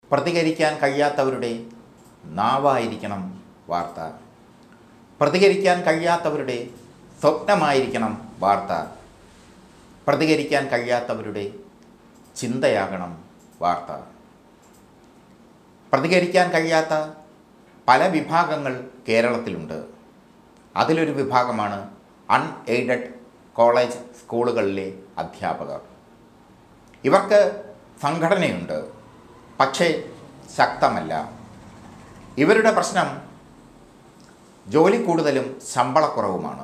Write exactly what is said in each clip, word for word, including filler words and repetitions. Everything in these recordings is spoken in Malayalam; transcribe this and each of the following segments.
പ്രതികരിക്കാൻ കഴിയാത്തവരുടെ നാവായിരിക്കണം വാർത്ത. പ്രതികരിക്കാൻ കഴിയാത്തവരുടെ സ്വപ്നമായിരിക്കണം വാർത്ത. പ്രതികരിക്കാൻ കഴിയാത്തവരുടെ ചിന്തയാകണം വാർത്ത. പ്രതികരിക്കാൻ കഴിയാത്ത പല വിഭാഗങ്ങൾ കേരളത്തിലുണ്ട്. അതിലൊരു വിഭാഗമാണ് അൺഎയ്ഡഡ് കോളേജ് സ്കൂളുകളിലെ അധ്യാപകർ. ഇവർക്ക് സംഘടനയുണ്ട്, പക്ഷേ ശക്തമല്ല. ഇവരുടെ പ്രശ്നം ജോലി കൂടുതലും ശമ്പളക്കുറവുമാണ്.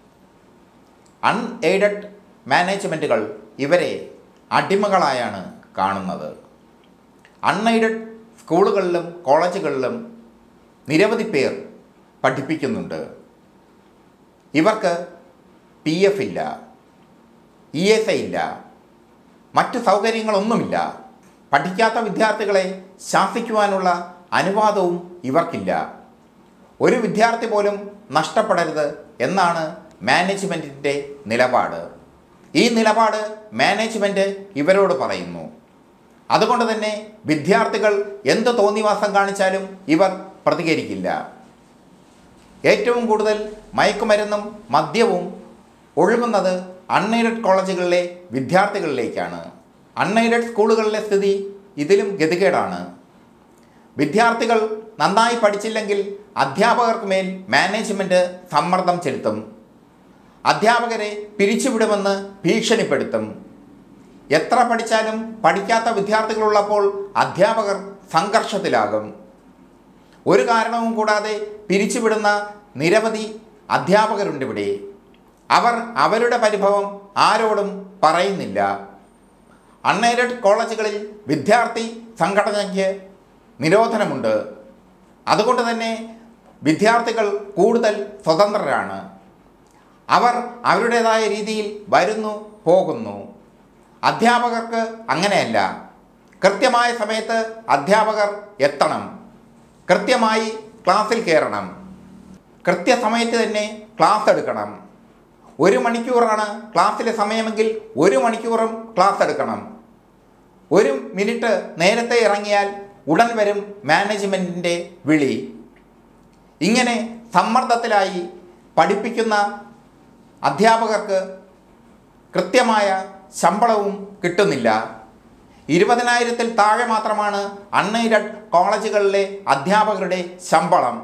അൺഎയ്ഡഡ് മാനേജ്മെൻറ്റുകൾ ഇവരെ അടിമകളായാണ് കാണുന്നത്. അൺഎയ്ഡഡ് സ്കൂളുകളിലും കോളേജുകളിലും നിരവധി പേർ പഠിപ്പിക്കുന്നുണ്ട്. ഇവർക്ക് പി എഫ് ഇല്ല, ഇ എസ് ഐ ഇല്ല, മറ്റു സൗകര്യങ്ങളൊന്നുമില്ല. പഠിക്കാത്ത വിദ്യാർത്ഥികളെ ശാസിക്കുവാനുള്ള അനുവാദവും ഇവർക്കില്ല. ഒരു വിദ്യാർത്ഥി പോലും നഷ്ടപ്പെടരുത് എന്നാണ് മാനേജ്മെൻറ്റിൻ്റെ നിലപാട്. ഈ നിലപാട് മാനേജ്മെൻറ്റ് ഇവരോട് പറയുന്നു. അതുകൊണ്ട് തന്നെ വിദ്യാർത്ഥികൾ എന്ത് തോന്നിവാസം കാണിച്ചാലും ഇവർ പ്രതികരിക്കില്ല. ഏറ്റവും കൂടുതൽ മയക്കുമരുന്നും മദ്യവും ഒഴുകുന്നത് അൺഎയ്ഡഡ് കോളേജുകളിലെ വിദ്യാർത്ഥികളിലേക്കാണ്. അൺഎയ്ഡഡ് സ്കൂളുകളിലെ സ്ഥിതി ഇതിലും ഗതികേടാണ്. വിദ്യാർത്ഥികൾ നന്നായി പഠിച്ചില്ലെങ്കിൽ അധ്യാപകർക്ക് മേൽ മാനേജ്മെൻറ്റ് സമ്മർദ്ദം ചെലുത്തും. അധ്യാപകരെ പിരിച്ചുവിടുമെന്ന് ഭീഷണിപ്പെടുത്തും. എത്ര പഠിച്ചാലും പഠിക്കാത്ത വിദ്യാർത്ഥികളുള്ളപ്പോൾ അധ്യാപകർ സംഘർഷത്തിലാകും. ഒരു കാരണവും കൂടാതെ പിരിച്ചുവിടുന്ന നിരവധി അധ്യാപകരുണ്ടിവിടെ. അവർ അവരുടെ പരിഭവം ആരോടും പറയുന്നില്ല. അൺഎയ്ഡഡ് കോളേജുകളിൽ വിദ്യാർത്ഥി സംഘടനയ്ക്ക് നിരോധനമുണ്ട്. അതുകൊണ്ട് തന്നെ വിദ്യാർത്ഥികൾ കൂടുതൽ സ്വതന്ത്രരാണ്. അവർ അവരുടേതായ രീതിയിൽ വരുന്നു പോകുന്നു. അധ്യാപകർക്ക് അങ്ങനെയല്ല. കൃത്യമായ സമയത്ത് അധ്യാപകർ എത്തണം, കൃത്യമായി ക്ലാസ്സിൽ കയറണം, കൃത്യസമയത്ത് തന്നെ ക്ലാസ് എടുക്കണം. ഒരു മണിക്കൂറാണ് ക്ലാസ്സിലെ സമയമെങ്കിൽ ഒരു മണിക്കൂറും ക്ലാസ് എടുക്കണം. ഒരു മിനിറ്റ് നേരത്തെ ഇറങ്ങിയാൽ ഉടൻ വരും മാനേജ്മെൻറ്റിൻ്റെ വിളി. ഇങ്ങനെ സമ്മർദ്ദത്തിലായി പഠിപ്പിക്കുന്ന അധ്യാപകർക്ക് കൃത്യമായ ശമ്പളവും കിട്ടുന്നില്ല. ഇരുപതിനായിരത്തിൽ താഴെ മാത്രമാണ് അൺഎയ്ഡഡ് കോളേജുകളിലെ അധ്യാപകരുടെ ശമ്പളം.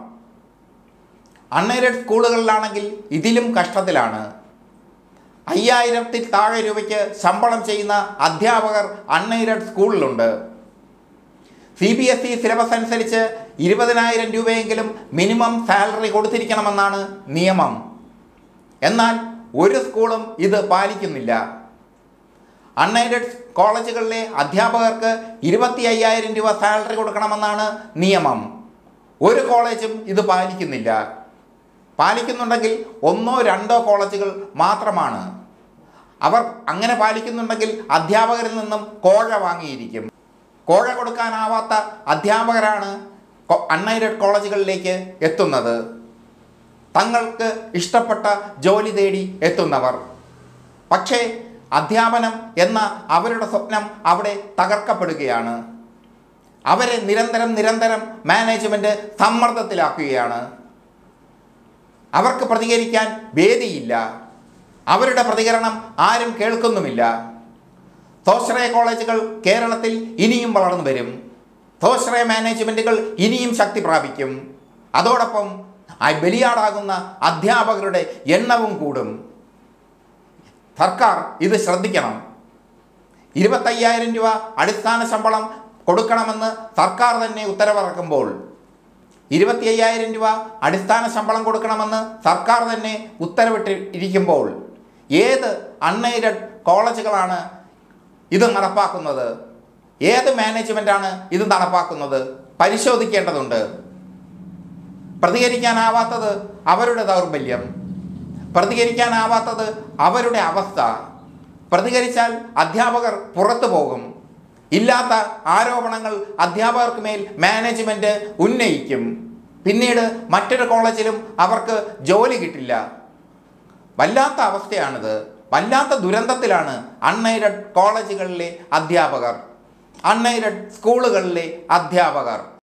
അൺഎയ്ഡഡ് സ്കൂളുകളിലാണെങ്കിൽ ഇതിലും കഷ്ടത്തിലാണ്. അയ്യായിരത്തിൽ താഴെ രൂപയ്ക്ക് ശമ്പളം ചെയ്യുന്ന അധ്യാപകർ അൺഎയ്ഡഡ് സ്കൂളിലുണ്ട്. C B S E syllabus അനുസരിച്ച് ഇരുപതിനായിരം രൂപയെങ്കിലും മിനിമം സാലറി കൊടുത്തിരിക്കണമെന്നാണ് നിയമം. എന്നാൽ ഒരു സ്കൂളും ഇത് പാലിക്കുന്നില്ല. അൺഎയ്ഡഡ് കോളേജുകളിലെ അധ്യാപകർക്ക് ഇരുപത്തി അയ്യായിരം രൂപ സാലറി കൊടുക്കണമെന്നാണ് നിയമം. ഒരു കോളേജും ഇത് പാലിക്കുന്നില്ല. പാലിക്കുന്നുണ്ടെങ്കിൽ ഒന്നോ രണ്ടോ കോളേജുകൾ മാത്രമാണ്. അവർ അങ്ങനെ പാലിക്കുന്നുണ്ടെങ്കിൽ അധ്യാപകരിൽ നിന്നും കോഴ വാങ്ങിയിരിക്കും. കോഴ കൊടുക്കാനാവാത്ത അധ്യാപകരാണ് അൺഎയ്ഡഡ് കോളേജുകളിലേക്ക് എത്തുന്നത്. തങ്ങൾക്ക് ഇഷ്ടപ്പെട്ട ജോലി തേടി എത്തുന്നവർ. പക്ഷേ അധ്യാപനം എന്ന അവരുടെ സ്വപ്നം അവിടെ തകർക്കപ്പെടുകയാണ്. അവരെ നിരന്തരം നിരന്തരം മാനേജ്മെൻറ്റ് സമ്മർദ്ദത്തിലാക്കുകയാണ്. അവർക്ക് പ്രതികരിക്കാൻ വേദിയില്ല. അവരുടെ പ്രതികരണം ആരും കേൾക്കുന്നുമില്ല. സ്വാശ്രയ കോളേജുകൾ കേരളത്തിൽ ഇനിയും വളർന്നു വരും. സ്വാശ്രയ മാനേജ്മെൻറ്റുകൾ ഇനിയും ശക്തി പ്രാപിക്കും. അതോടൊപ്പം ബലിയാടാകുന്ന അധ്യാപകരുടെ എണ്ണവും കൂടും. സർക്കാർ ഇത് ശ്രദ്ധിക്കണം. ഇരുപത്തയ്യായിരം രൂപ അടിസ്ഥാന ശമ്പളം കൊടുക്കണമെന്ന് സർക്കാർ തന്നെ ഉത്തരവിറക്കുമ്പോൾ, ഇരുപത്തി അയ്യായിരം രൂപ അടിസ്ഥാന ശമ്പളം കൊടുക്കണമെന്ന് സർക്കാർ തന്നെ ഉത്തരവിട്ട് ഇരിക്കുമ്പോൾ ഏത് അൺഎയ്ഡഡ് കോളേജുകളാണ് ഇത് നടപ്പാക്കുന്നത്? ഏത് മാനേജ്മെൻറ്റാണ് ഇത് നടപ്പാക്കുന്നത്? പരിശോധിക്കേണ്ടതുണ്ട്. പ്രതികരിക്കാനാവാത്തത് അവരുടെ ദൗർബല്യം, പ്രതികരിക്കാനാവാത്തത് അവരുടെ അവസ്ഥ. പ്രതികരിച്ചാൽ അധ്യാപകർ പുറത്തു പോകും. ഇല്ലാത്ത ആരോപണങ്ങൾ അധ്യാപകർക്ക് മേൽ മാനേജ്മെൻറ്റ് ഉന്നയിക്കും. പിന്നീട് മറ്റൊരു കോളേജിലും അവർക്ക് ജോലി കിട്ടില്ല. വല്ലാത്ത അവസ്ഥയാണിത്. വല്ലാത്ത ദുരന്തത്തിലാണ് അൺഎയ്ഡഡ് കോളേജുകളിലെ അധ്യാപകർ. അൺഎയ്ഡഡ് സ്കൂളുകളിലെ അധ്യാപകർ.